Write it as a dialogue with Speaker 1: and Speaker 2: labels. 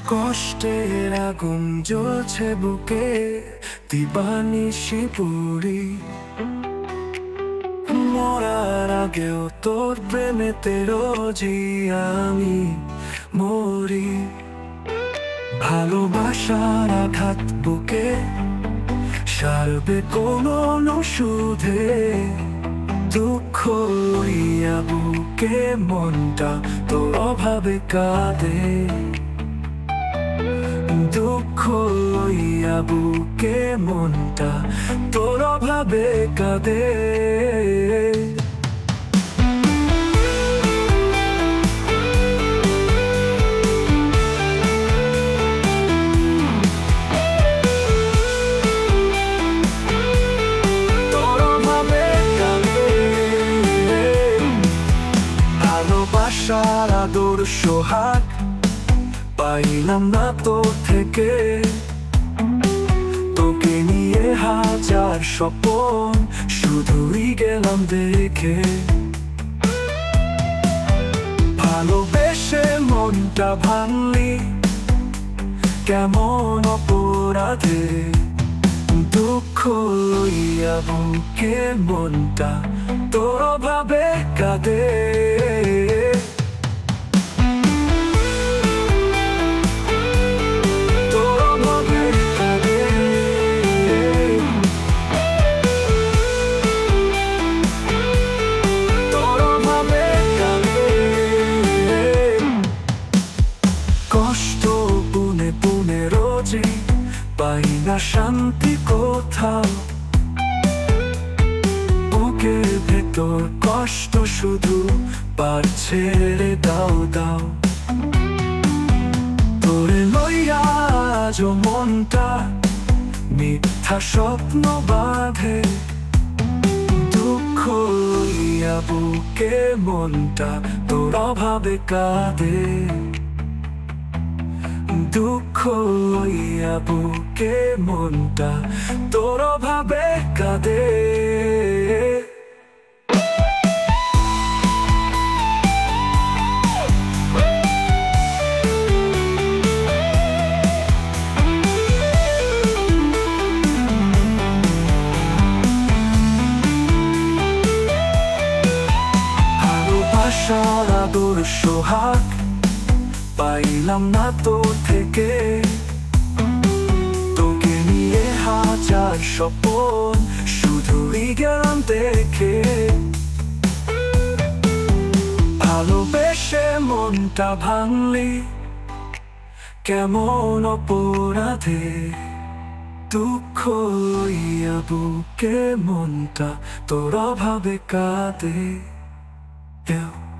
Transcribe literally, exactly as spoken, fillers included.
Speaker 1: কষ্টের আগুন জ্বলছে বুকে, দিবানিশি পুরি। মরার আগেও তোর প্রেমেতে রোজই আমি মরি। ভালোবাসার আঘাত বুকে সারবে কোনো ওষুধে। দুঃখ লইয়া বুকে মনটা তোর অভাবে কাঁদে। দুঃখ লইয়া বুকে মনটা তোর অভাবে কাঁদে। তোর অভাবে কাঁদে। ভালোবাসার আদর সোহাগ পাইলাম না তোর থেকে। তোকে নিয়ে হাজার স্বপ্ন শুধুই গেলাম দেখে। ভালোবেসে মনটা ভাঙলি কেমন অপরাধে। দুঃখ লইয়া বুকে মনটা তোর অভাবে কাঁদে। কষ্ট বুনে বুনে রোজে পাই না শান্তি কোথাও। বুকের ভেতর কষ্ট শুধু বাড়ছে রে দাও দাও। তোরে লইয়া আজ মনটা মিথ্যা স্বপ্ন বাঁধে। দুঃখ লইয়া বুকে মনটা তোর অভাবে কাঁদে। দুঃখ লইয়া বুকে মনটা তোর অভাবে কাঁদে। ভালোবাসার আদর সোহাগ পাইলাম না তোর থেকে। তোকে নিয়ে হাজার স্বপ্ন শুধুই গেলাম দেখে। ভালোবেসে মনটা ভাঙলি কেমন অপরাধে। দুঃখ লইয়া বুকে মনটা তোর অভাবে কাঁদে।